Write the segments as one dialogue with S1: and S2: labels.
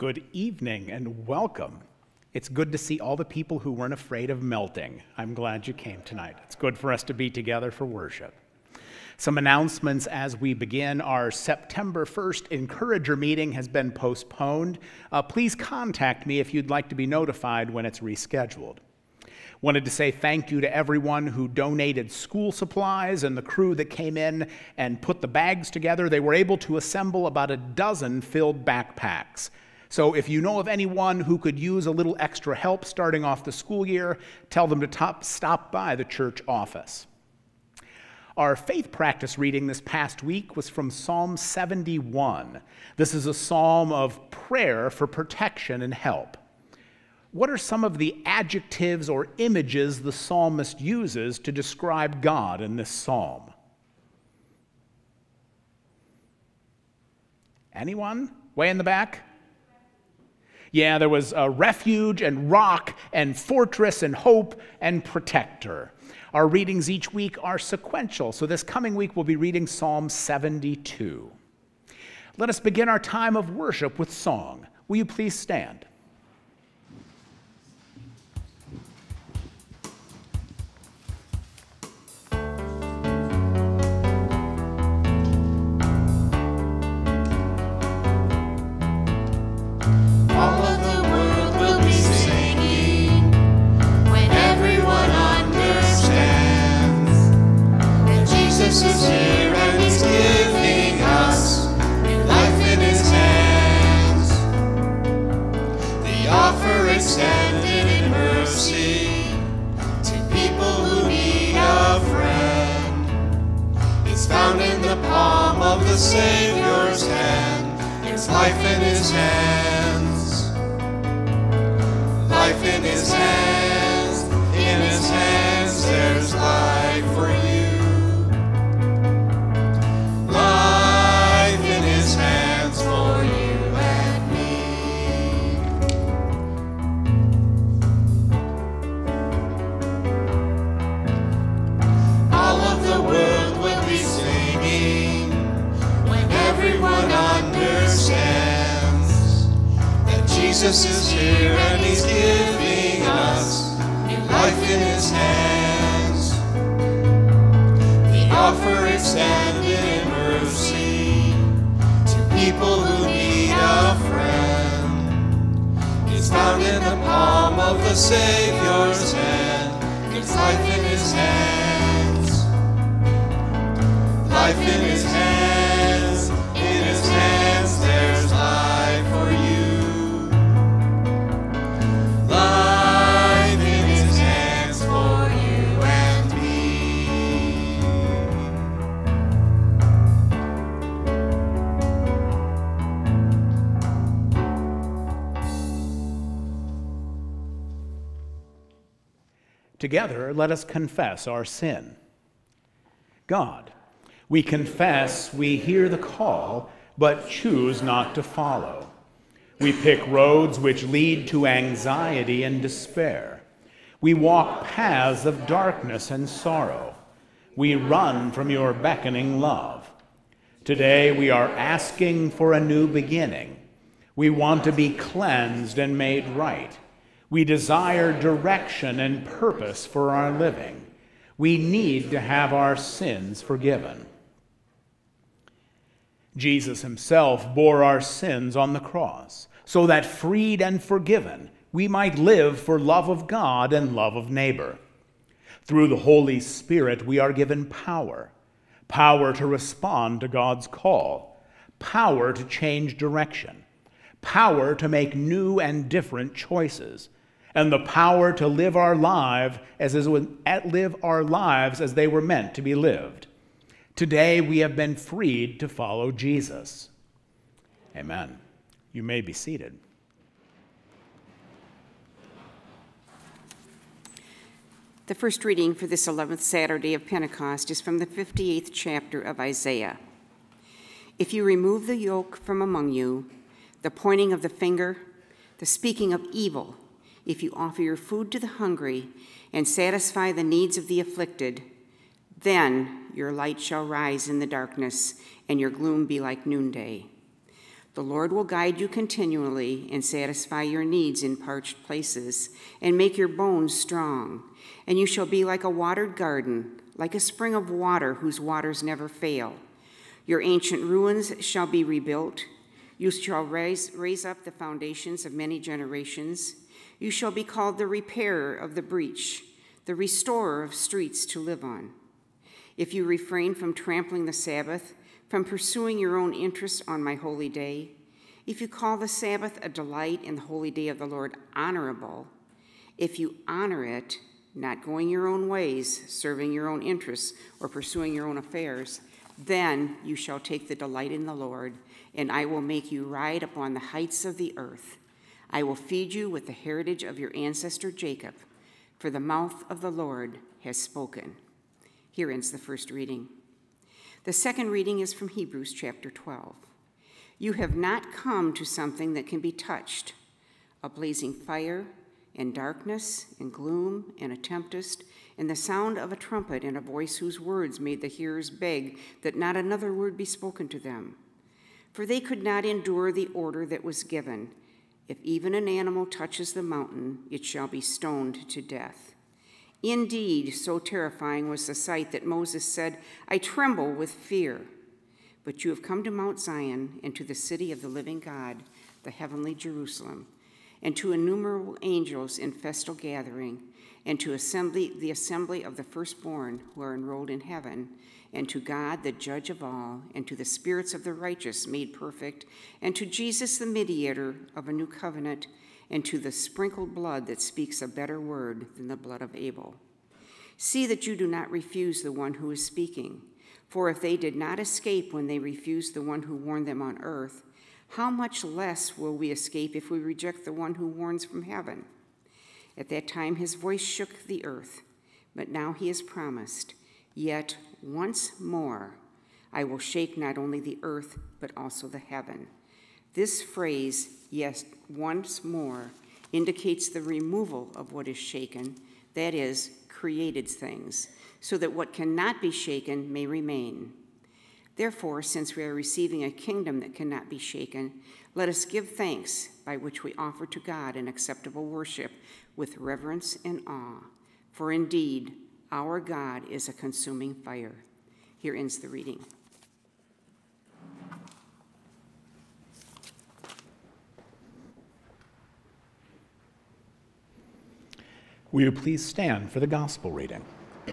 S1: Good evening and welcome. It's good to see all the people who weren't afraid of melting. I'm glad you came tonight. It's good for us to be together for worship. Some announcements as we begin. Our September 1st Encourager meeting has been postponed. Please contact me if you'd like to be notified when it's rescheduled. Wanted to say thank you to everyone who donated school supplies and the crew that came in and put the bags together. They were able to assemble about a dozen filled backpacks. So if you know of anyone who could use a little extra help starting off the school year, tell them to stop by the church office. Our faith practice reading this past week was from Psalm 71. This is a psalm of prayer for protection and help. What are some of the adjectives or images the psalmist uses to describe God in this psalm? Anyone? Way in the back? Yeah, there was a refuge and rock and fortress and hope and protector. Our readings each week are sequential, so this coming week we'll be reading Psalm 72. Let us begin our time of worship with song. Will you please stand?
S2: Jesus is here and he's giving us life in his hands. The offer extended in mercy to people who need a friend. It's found in the palm of the Savior's hand. There's life in his hands. Life in his hands. In his hands there's life for you. Jesus is here and he's giving us life in his hands. The offer extended in mercy to people who need a friend. It's found in the palm of the Savior's hand. It's life in his hands. Life in his hands. In his hands there's life for you. Life in his hands for you and me.
S1: Together, let us confess our sin. God, we confess we hear the call, but choose not to follow. We pick roads which lead to anxiety and despair. We walk paths of darkness and sorrow. We run from your beckoning love. Today we are asking for a new beginning. We want to be cleansed and made right. We desire direction and purpose for our living. We need to have our sins forgiven. Jesus himself bore our sins on the cross, so that freed and forgiven, we might live for love of God and love of neighbor. Through the Holy Spirit, we are given power to respond to God's call, power to change direction, power to make new and different choices, and the power to live our lives as they were meant to be lived. Today, we have been freed to follow Jesus. Amen. You may be seated.
S3: The first reading for this 11th Saturday of Pentecost is from the 58th chapter of Isaiah. If you remove the yoke from among you, the pointing of the finger, the speaking of evil, if you offer your food to the hungry and satisfy the needs of the afflicted, then your light shall rise in the darkness and your gloom be like noonday. The Lord will guide you continually and satisfy your needs in parched places and make your bones strong. And you shall be like a watered garden, like a spring of water whose waters never fail. Your ancient ruins shall be rebuilt. You shall raise up the foundations of many generations. You shall be called the repairer of the breach, the restorer of streets to live on. If you refrain from trampling the Sabbath, from pursuing your own interests on my holy day, if you call the Sabbath a delight and the holy day of the Lord honorable, if you honor it, not going your own ways, serving your own interests, or pursuing your own affairs, then you shall take the delight in the Lord, and I will make you ride upon the heights of the earth. I will feed you with the heritage of your ancestor Jacob, for the mouth of the Lord has spoken. Here ends the first reading. The second reading is from Hebrews chapter 12. You have not come to something that can be touched, a blazing fire and darkness and gloom and a tempest and the sound of a trumpet and a voice whose words made the hearers beg that not another word be spoken to them. For they could not endure the order that was given. If even an animal touches the mountain, it shall be stoned to death. Indeed, so terrifying was the sight that Moses said, I tremble with fear. But you have come to Mount Zion and to the city of the living God, the heavenly Jerusalem, and to innumerable angels in festal gathering, and to the assembly of the firstborn who are enrolled in heaven, and to God, the judge of all, and to the spirits of the righteous made perfect, and to Jesus, the mediator of a new covenant, and to the sprinkled blood that speaks a better word than the blood of Abel. See that you do not refuse the one who is speaking, for if they did not escape when they refused the one who warned them on earth, how much less will we escape if we reject the one who warns from heaven? At that time his voice shook the earth, but now he has promised, yet once more I will shake not only the earth, but also the heaven. This phrase, yes, once more, indicates the removal of what is shaken, that is, created things, so that what cannot be shaken may remain. Therefore, since we are receiving a kingdom that cannot be shaken, let us give thanks by which we offer to God an acceptable worship with reverence and awe. For indeed, our God is a consuming fire. Here ends the reading.
S1: Will you please stand for the gospel reading?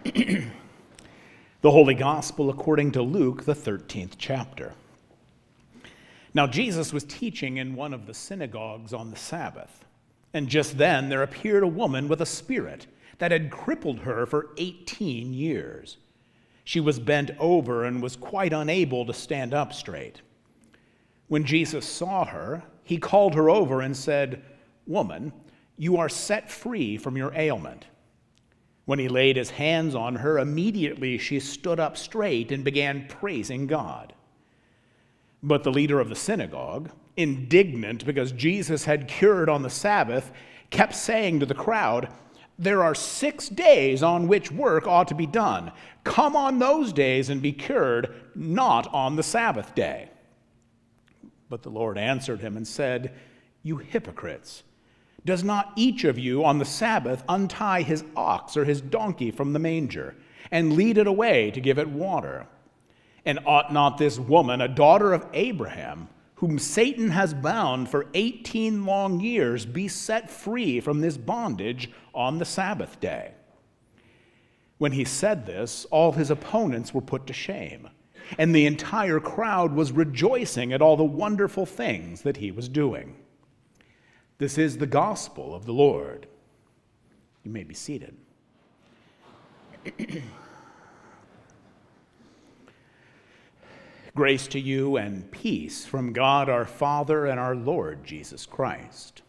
S1: The Holy Gospel according to Luke, the 13th chapter. Now Jesus was teaching in one of the synagogues on the Sabbath, and just then there appeared a woman with a spirit that had crippled her for 18 years. She was bent over and was quite unable to stand up straight. When Jesus saw her, he called her over and said, "Woman, you are set free from your ailment." When he laid his hands on her, immediately she stood up straight and began praising God. But the leader of the synagogue, indignant because Jesus had cured on the Sabbath, kept saying to the crowd, "There are 6 days on which work ought to be done. Come on those days and be cured, not on the Sabbath day." But the Lord answered him and said, "You hypocrites! Does not each of you on the Sabbath untie his ox or his donkey from the manger and lead it away to give it water? And ought not this woman, a daughter of Abraham, whom Satan has bound for 18 long years, be set free from this bondage on the Sabbath day?" When he said this, all his opponents were put to shame, and the entire crowd was rejoicing at all the wonderful things that he was doing. This is the gospel of the Lord. You may be seated. Grace to you and peace from God our Father and our Lord Jesus Christ.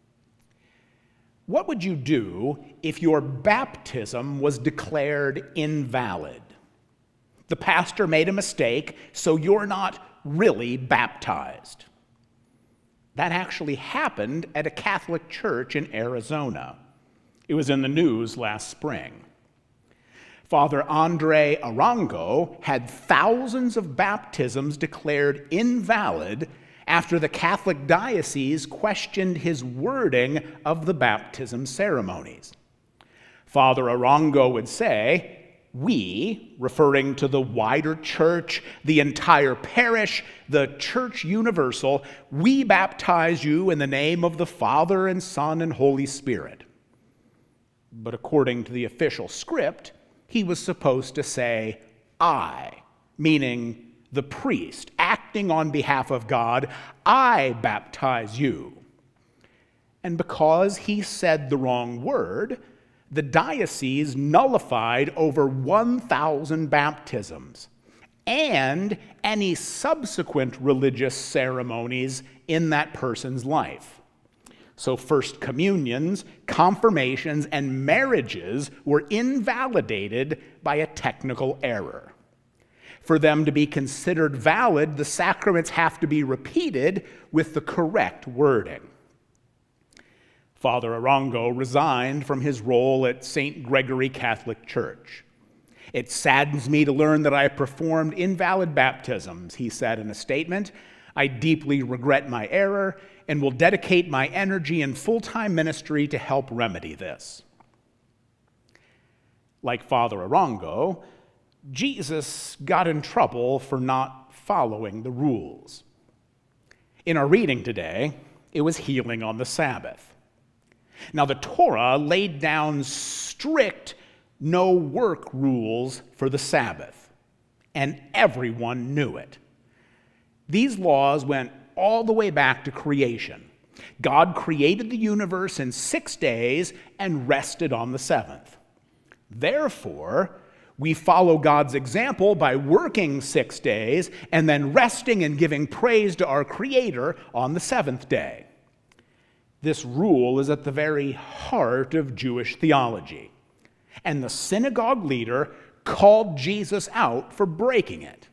S1: What would you do if your baptism was declared invalid? The pastor made a mistake, so you're not really baptized. That actually happened at a Catholic church in Arizona. It was in the news last spring. Father Andre Arango had thousands of baptisms declared invalid after the Catholic diocese questioned his wording of the baptism ceremonies. Father Arango would say, "We," referring to the wider church, the entire parish, the Church Universal, "we baptize you in the name of the Father and Son and Holy Spirit." But according to the official script, he was supposed to say, "I," meaning the priest, acting on behalf of God, "I baptize you." And because he said the wrong word, the diocese nullified over 1,000 baptisms and any subsequent religious ceremonies in that person's life. So First Communions, confirmations, and marriages were invalidated by a technical error. For them to be considered valid, the sacraments have to be repeated with the correct wording. Father Arango resigned from his role at St. Gregory Catholic Church. "It saddens me to learn that I performed invalid baptisms," he said in a statement. "I deeply regret my error and will dedicate my energy and full-time ministry to help remedy this." Like Father Arango, Jesus got in trouble for not following the rules. In our reading today, it was healing on the Sabbath. Now, the Torah laid down strict no-work rules for the Sabbath, and everyone knew it. These laws went all the way back to creation. God created the universe in 6 days and rested on the seventh. Therefore, we follow God's example by working 6 days and then resting and giving praise to our Creator on the seventh day. This rule is at the very heart of Jewish theology, and the synagogue leader called Jesus out for breaking it.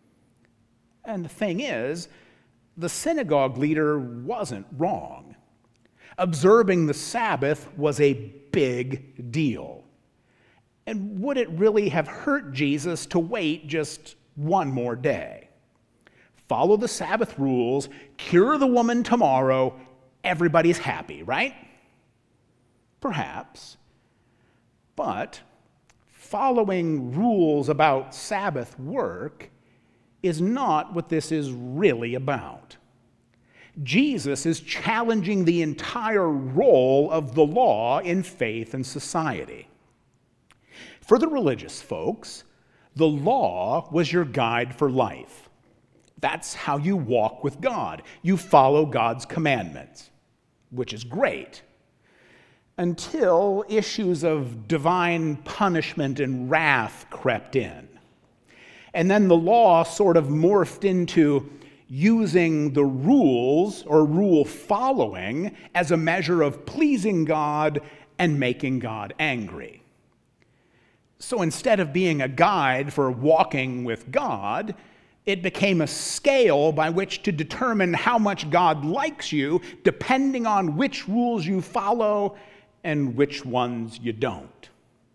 S1: And the thing is, the synagogue leader wasn't wrong. Observing the Sabbath was a big deal. And would it really have hurt Jesus to wait just one more day? Follow the Sabbath rules, cure the woman tomorrow, everybody's happy, right? Perhaps. But following rules about Sabbath work is not what this is really about. Jesus is challenging the entire role of the law in faith and society. For the religious folks, the law was your guide for life. That's how you walk with God. You follow God's commandments, which is great, until issues of divine punishment and wrath crept in. And then the law sort of morphed into using the rules or rule following as a measure of pleasing God and making God angry. So instead of being a guide for walking with God, it became a scale by which to determine how much God likes you, depending on which rules you follow and which ones you don't.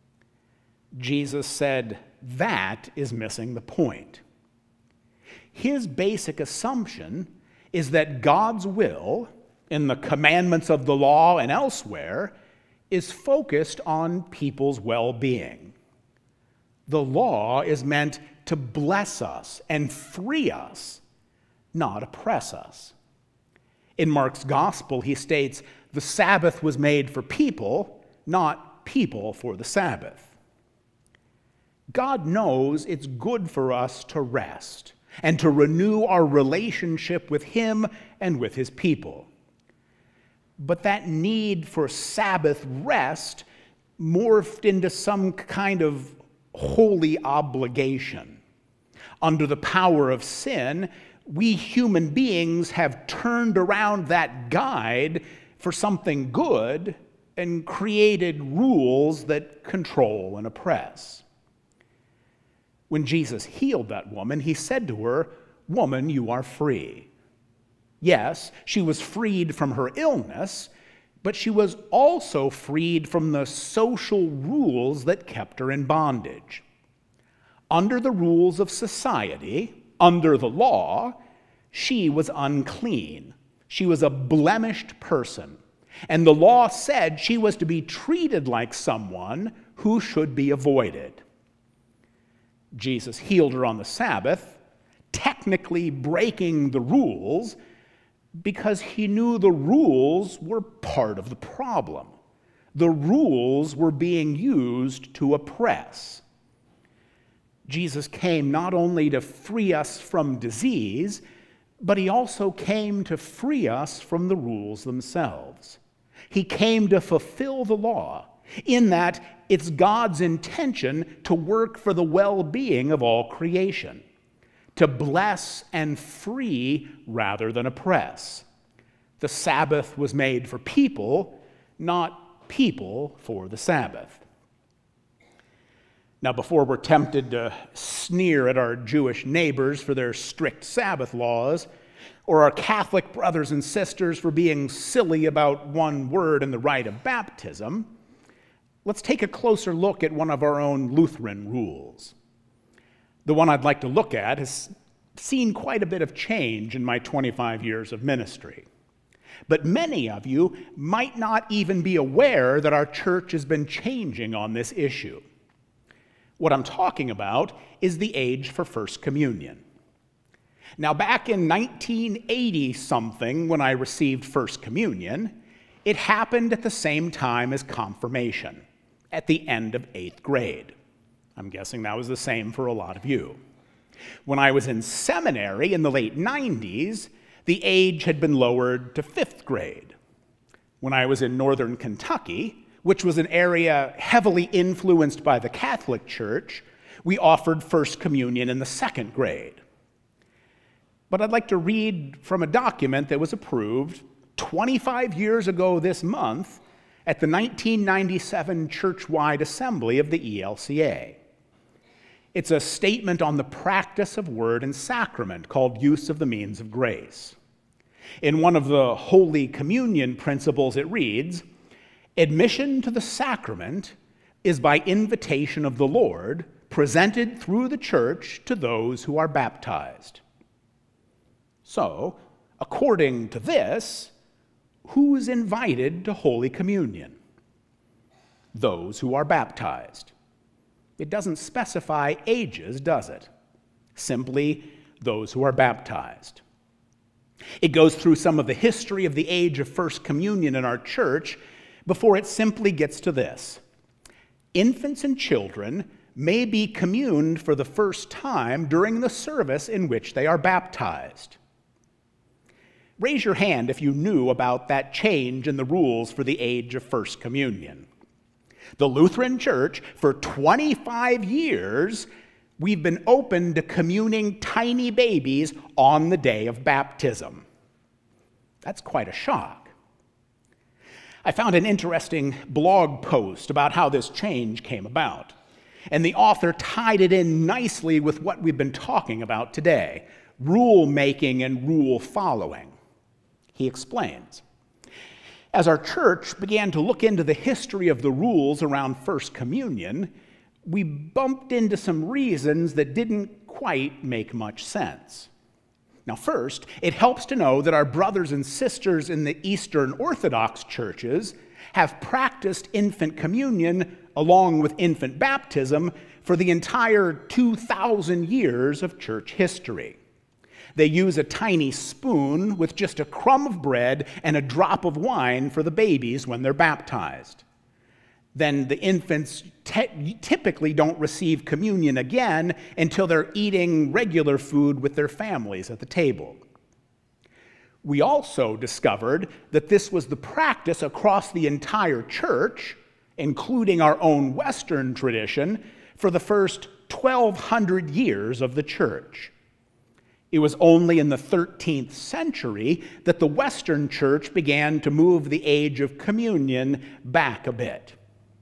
S1: Jesus said that is missing the point. His basic assumption is that God's will, in the commandments of the law and elsewhere, is focused on people's well-being. The law is meant to bless us and free us, not oppress us. In Mark's gospel, he states, the Sabbath was made for people, not people for the Sabbath. God knows it's good for us to rest and to renew our relationship with Him and with His people. But that need for Sabbath rest morphed into some kind of holy obligation. Under the power of sin, we human beings have turned around that guide for something good and created rules that control and oppress. When Jesus healed that woman, he said to her, "Woman, you are free." Yes, she was freed from her illness, but she was also freed from the social rules that kept her in bondage. Under the rules of society, under the law, She was unclean. She was a blemished person. And the law said she was to be treated like someone who should be avoided. Jesus healed her on the Sabbath, technically breaking the rules, because he knew the rules were part of the problem. The rules were being used to oppress. Jesus came not only to free us from disease, but he also came to free us from the rules themselves. He came to fulfill the law, in that it's God's intention to work for the well-being of all creation, to bless and free rather than oppress. The Sabbath was made for people, not people for the Sabbath. Now, before we're tempted to sneer at our Jewish neighbors for their strict Sabbath laws, or our Catholic brothers and sisters for being silly about one word in the rite of baptism, let's take a closer look at one of our own Lutheran rules. The one I'd like to look at has seen quite a bit of change in my 25 years of ministry. But many of you might not even be aware that our church has been changing on this issue. What I'm talking about is the age for First Communion. Now, back in 1980-something, when I received First Communion, it happened at the same time as confirmation, at the end of 8th grade. I'm guessing that was the same for a lot of you. When I was in seminary in the late 90s, the age had been lowered to 5th grade. When I was in northern Kentucky, which was an area heavily influenced by the Catholic Church, we offered First Communion in the 2nd grade. But I'd like to read from a document that was approved 25 years ago this month at the 1997 Church-wide Assembly of the ELCA. It's a statement on the practice of word and sacrament called Use of the Means of Grace. In one of the Holy Communion principles, it reads, "Admission to the sacrament is by invitation of the Lord, presented through the church to those who are baptized." So, according to this, who is invited to Holy Communion? Those who are baptized. It doesn't specify ages, does it? Simply those who are baptized. It goes through some of the history of the age of First Communion in our church before it simply gets to this. Infants and children may be communed for the first time during the service in which they are baptized. Raise your hand if you knew about that change in the rules for the age of First Communion. The Lutheran Church, for 25 years, we've been open to communing tiny babies on the day of baptism. That's quite a shock. I found an interesting blog post about how this change came about, and the author tied it in nicely with what we've been talking about today, rule making and rule following. He explains, as our church began to look into the history of the rules around First Communion, we bumped into some reasons that didn't quite make much sense. Now, first, it helps to know that our brothers and sisters in the Eastern Orthodox churches have practiced infant communion along with infant baptism for the entire 2,000 years of church history. They use a tiny spoon with just a crumb of bread and a drop of wine for the babies when they're baptized. Then the infants typically don't receive communion again until they're eating regular food with their families at the table. We also discovered that this was the practice across the entire church, including our own Western tradition, for the first 1,200 years of the church. It was only in the 13th century that the Western Church began to move the age of communion back a bit.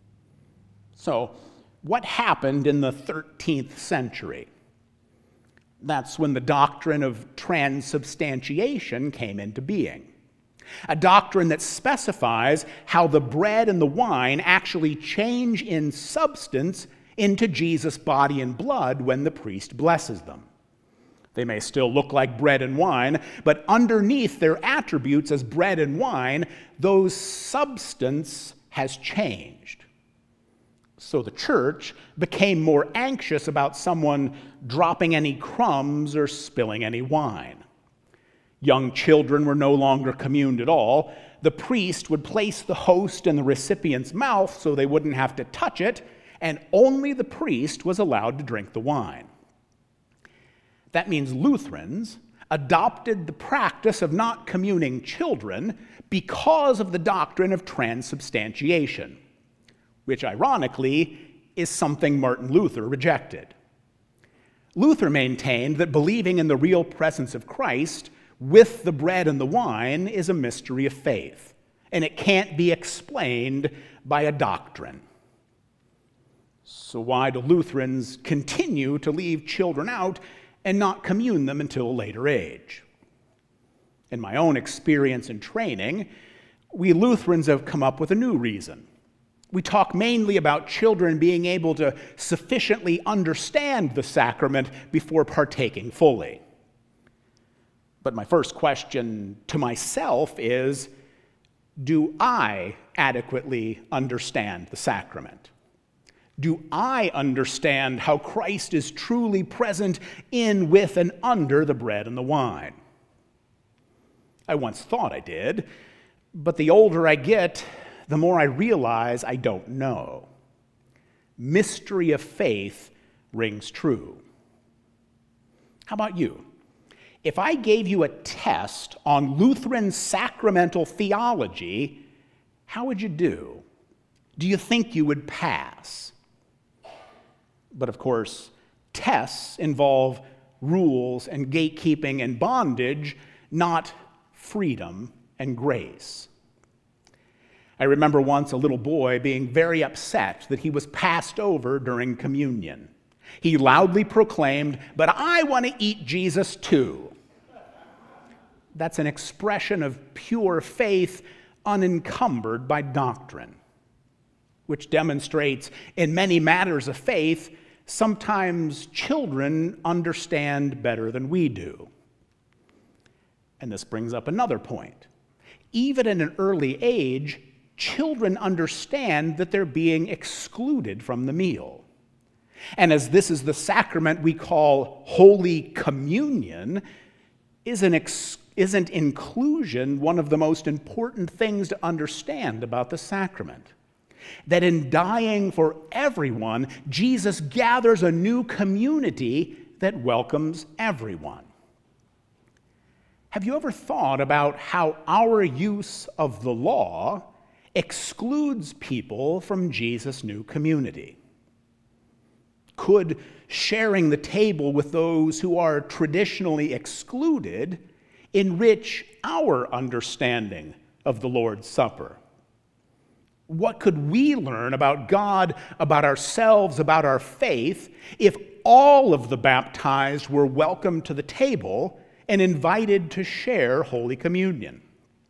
S1: So, what happened in the 13th century? That's when the doctrine of transubstantiation came into being. A doctrine that specifies how the bread and the wine actually change in substance into Jesus' body and blood when the priest blesses them. They may still look like bread and wine, but underneath their attributes as bread and wine, those substance has changed. So the church became more anxious about someone dropping any crumbs or spilling any wine. Young children were no longer communed at all. The priest would place the host in the recipient's mouth so they wouldn't have to touch it, and only the priest was allowed to drink the wine. That means Lutherans adopted the practice of not communing children because of the doctrine of transubstantiation, which ironically is something Martin Luther rejected. Luther maintained that believing in the real presence of Christ with the bread and the wine is a mystery of faith, and it can't be explained by a doctrine. So why do Lutherans continue to leave children out and not commune them until a later age? In my own experience and training, we Lutherans have come up with a new reason. We talk mainly about children being able to sufficiently understand the sacrament before partaking fully. But my first question to myself is, do I adequately understand the sacrament? Do I understand how Christ is truly present in, with, and under the bread and the wine? I once thought I did, but the older I get, the more I realize I don't know. Mystery of faith rings true. How about you? If I gave you a test on Lutheran sacramental theology, how would you do? Do you think you would pass? But of course, tests involve rules and gatekeeping and bondage, not freedom and grace. I remember once a little boy being very upset that he was passed over during communion. He loudly proclaimed, "But I want to eat Jesus too." That's an expression of pure faith unencumbered by doctrine, which demonstrates in many matters of faith, sometimes children understand better than we do. And this brings up another point. Even at an early age, children understand that they're being excluded from the meal. And as this is the sacrament we call Holy Communion, isn't inclusion one of the most important things to understand about the sacrament? That in dying for everyone, Jesus gathers a new community that welcomes everyone. Have you ever thought about how our use of the law excludes people from Jesus' new community? Could sharing the table with those who are traditionally excluded enrich our understanding of the Lord's Supper? What could we learn about God, about ourselves, about our faith, if all of the baptized were welcomed to the table and invited to share Holy Communion?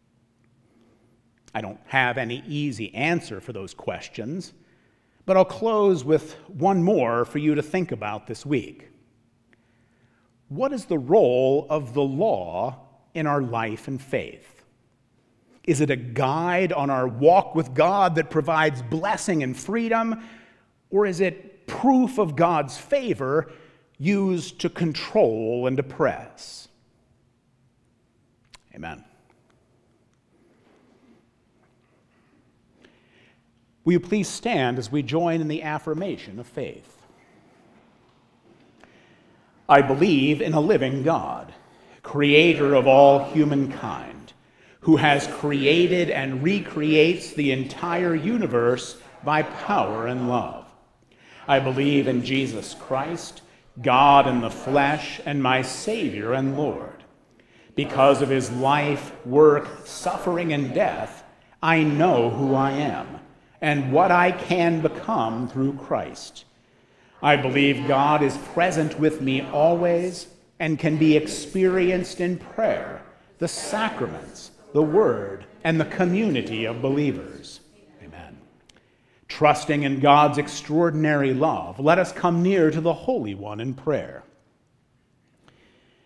S1: I don't have any easy answer for those questions, but I'll close with one more for you to think about this week. What is the role of the law in our life and faith? Is it a guide on our walk with God that provides blessing and freedom, or is it proof of God's favor used to control and oppress? Amen. Will you please stand as we join in the affirmation of faith? I believe in a living God, creator of all humankind, who has created and recreates the entire universe by power and love. I believe in Jesus Christ, God in the flesh, and my Savior and Lord. Because of his life, work, suffering, and death, I know who I am and what I can become through Christ. I believe God is present with me always and can be experienced in prayer, the sacraments, the Word, and the community of believers. Amen. Trusting in God's extraordinary love, let us come near to the Holy One in prayer.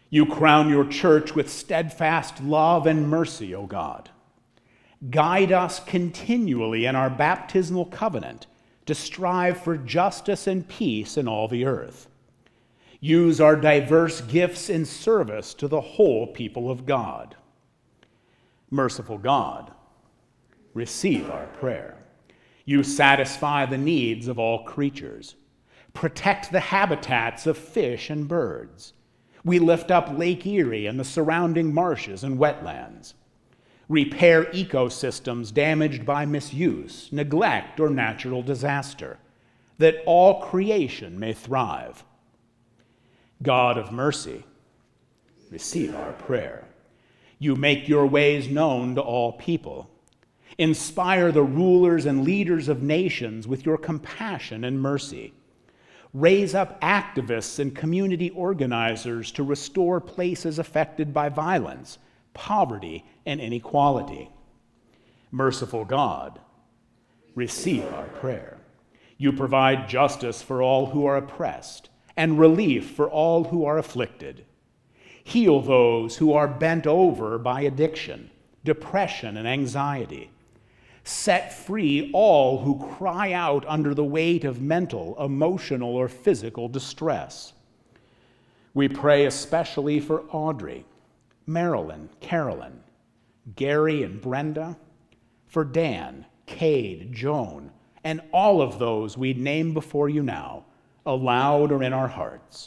S1: You crown your church with steadfast love and mercy, O God. Guide us continually in our baptismal covenant to strive for justice and peace in all the earth. Use our diverse gifts in service to the whole people of God. Merciful God, receive our prayer. You satisfy the needs of all creatures. Protect the habitats of fish and birds. We lift up Lake Erie and the surrounding marshes and wetlands. Repair ecosystems damaged by misuse, neglect, or natural disaster, that all creation may thrive. God of mercy, receive our prayer. You make your ways known to all people. Inspire the rulers and leaders of nations with your compassion and mercy. Raise up activists and community organizers to restore places affected by violence, poverty, and inequality. Merciful God, receive our prayer. You provide justice for all who are oppressed and relief for all who are afflicted. Heal those who are bent over by addiction, depression, and anxiety. Set free all who cry out under the weight of mental, emotional, or physical distress. We pray especially for Audrey, Marilyn, Carolyn, Gary and Brenda, for Dan, Cade, Joan, and all of those we name before you now, aloud or in our hearts.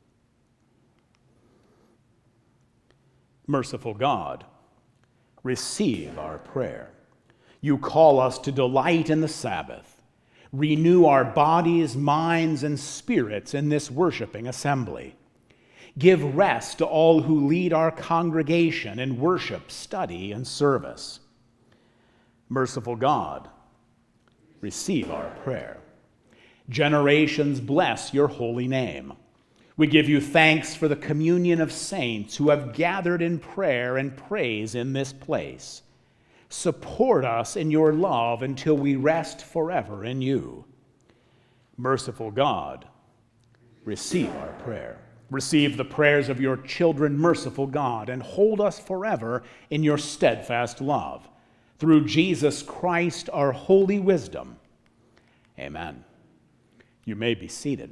S1: Merciful God, receive our prayer. You call us to delight in the Sabbath. Renew our bodies, minds, and spirits in this worshiping assembly. Give rest to all who lead our congregation in worship, study, and service. Merciful God, receive our prayer. Generations bless your holy name. We give you thanks for the communion of saints who have gathered in prayer and praise in this place. Support us in your love until we rest forever in you. Merciful God, receive our prayer. Receive the prayers of your children, merciful God, and hold us forever in your steadfast love. Through Jesus Christ, our holy wisdom. Amen. You may be seated.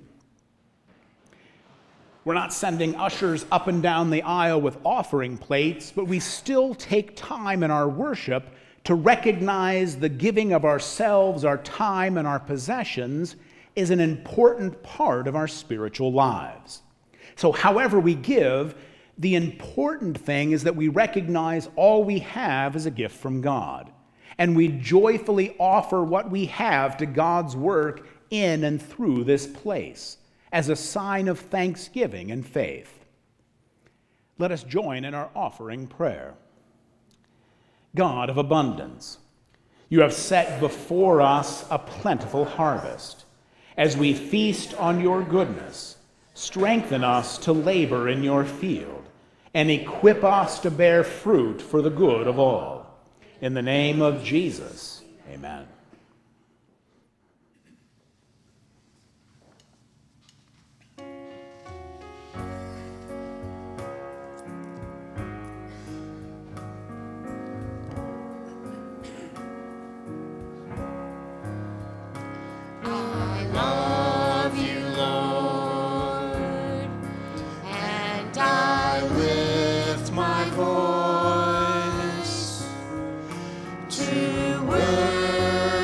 S1: We're not sending ushers up and down the aisle with offering plates, but we still take time in our worship to recognize the giving of ourselves, our time, and our possessions is an important part of our spiritual lives. So however we give, the important thing is that we recognize all we have is a gift from God, and we joyfully offer what we have to God's work in and through this place, as a sign of thanksgiving and faith. Let us join in our offering prayer. God of abundance, you have set before us a plentiful harvest. As we feast on your goodness, strengthen us to labor in your field, and equip us to bear fruit for the good of all. In the name of Jesus, amen.
S2: To worship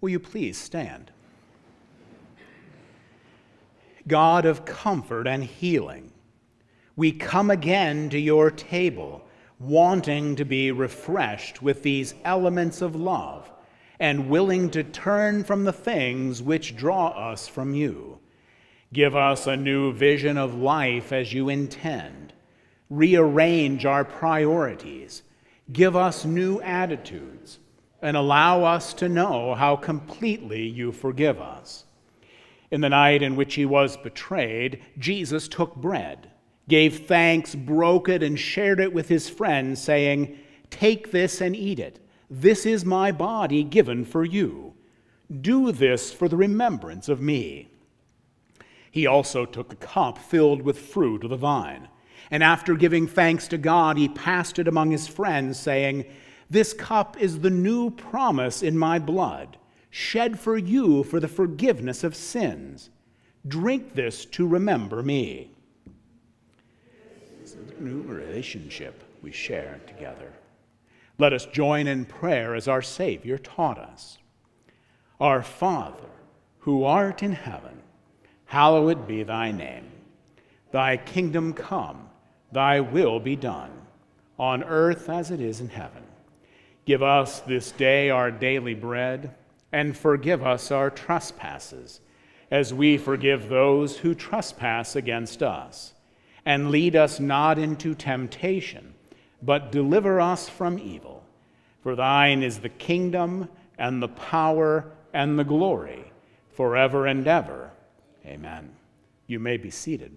S1: Will you please stand? God of comfort and healing, we come again to your table, wanting to be refreshed with these elements of love and willing to turn from the things which draw us from you. Give us a new vision of life as you intend. Rearrange our priorities. Give us new attitudes, and allow us to know how completely you forgive us. In the night in which he was betrayed, Jesus took bread, gave thanks, broke it, and shared it with his friends, saying, "Take this and eat it. This is my body given for you. Do this for the remembrance of me." He also took a cup filled with fruit of the vine, and after giving thanks to God, he passed it among his friends, saying, "This cup is the new promise in my blood, shed for you for the forgiveness of sins. Drink this to remember me." It's a new relationship we share together. Let us join in prayer as our Savior taught us. Our Father, who art in heaven, hallowed be thy name. Thy kingdom come, thy will be done, on earth as it is in heaven. Give us this day our daily bread, and forgive us our trespasses, as we forgive those who trespass against us. And lead us not into temptation, but deliver us from evil. For thine is the kingdom, and the power, and the glory, forever and ever. Amen. You may be seated.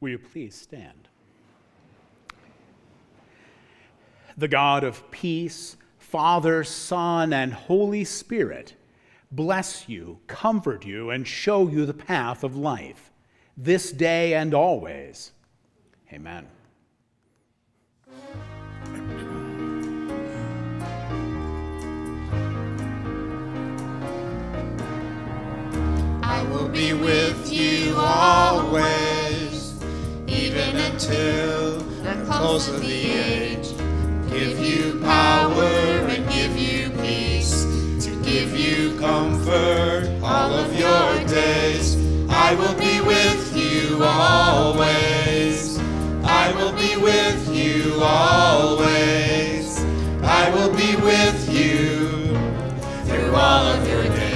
S1: Will you please stand? The God of peace, Father, Son, and Holy Spirit, bless you, comfort you, and show you the path of life, this day and always. Amen.
S2: I will be with you always, even until the close of the age. Give you power and give you peace, to give you comfort all of your days. I will be with you always. I will be with you always. I will be with you through all of your days.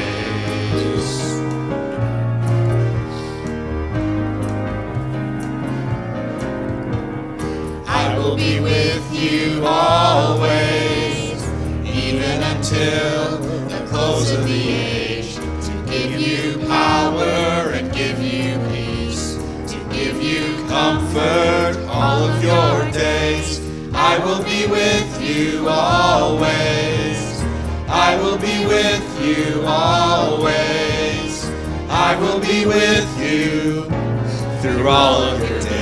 S2: I will be with you always, even until the close of the age, to give you power and give you peace, to give you comfort all of your days. I will be with you always. I will be with you always. I will be with you through all of your days.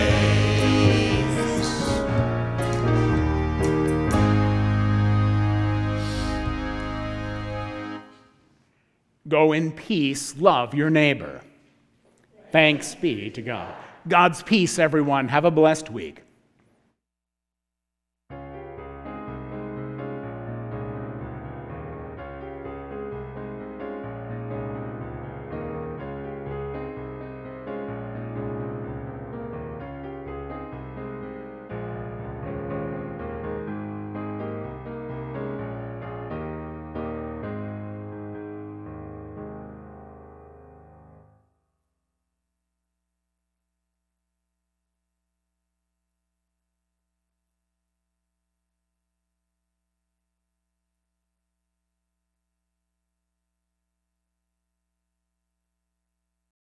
S1: Go in peace, love your neighbor. Thanks be to God. God's peace, everyone. Have a blessed week.